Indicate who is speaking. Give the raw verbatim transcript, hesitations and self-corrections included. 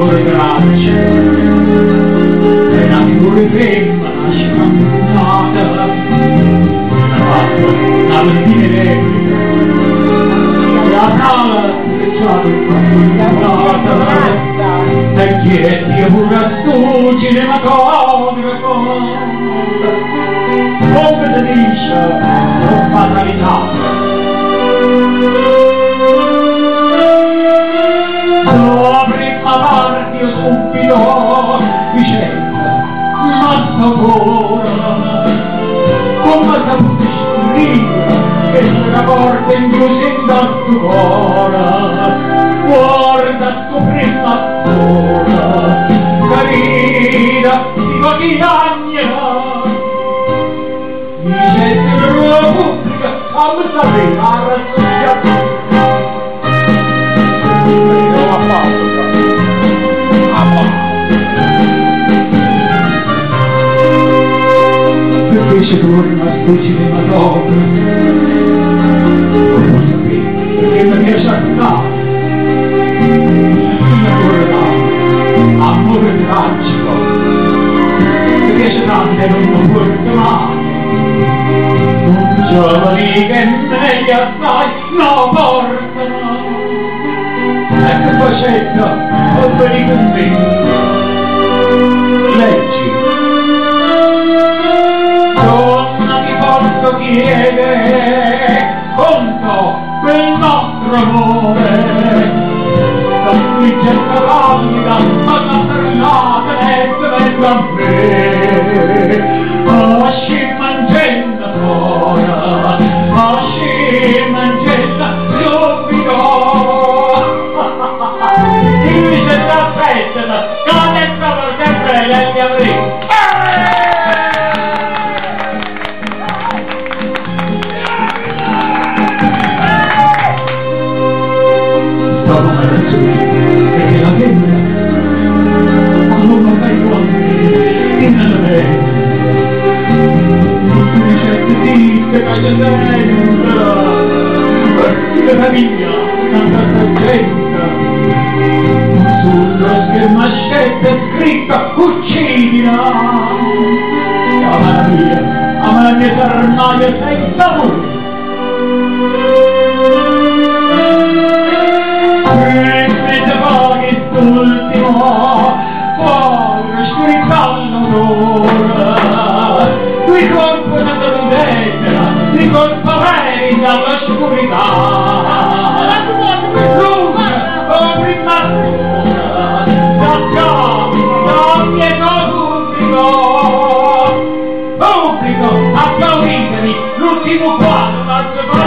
Speaker 1: amore graccio è una figura femmina scampata una fatta una mattina elettrica la sala frecciata incappata vecchietti e pure stu cinematografo come si dice con fatalità la prima parte io subito dicendo ma ancora come saputo scrivere che la porta in chiusa in tanto cuore guarda sto prima ancora carina di pochi anni mi sento per la pubblica a me sapere a rasseggiare perché se tu rimasto cinematografi perché mi piace accattato amore tragico mi piace tanto e non lo porto mai un giovane che meglio assai no portano ecco facendo o veni con me leggi donna ti posso chiedere conto del nostro amore la scritta pallida ma la parlata e se venga a me oh sci mangella ora oh sci mangella subito invece t'aspettano che trovo sempre gli avrì stavo mai perché la femmina ma non mi fai quanti in la tutte le certe ditte che dentro perché la famiglia tanta gente sullo schermascetto è scritto uccidila amara mia amara mia sarnaia senza voi quest'ultimo povero scritallo d'ora qui colpo da lettera di colpa veri dall'oscurità luce o prima ancora da capo da pieno pubblico pubblico applauditemi l'ultimo quadro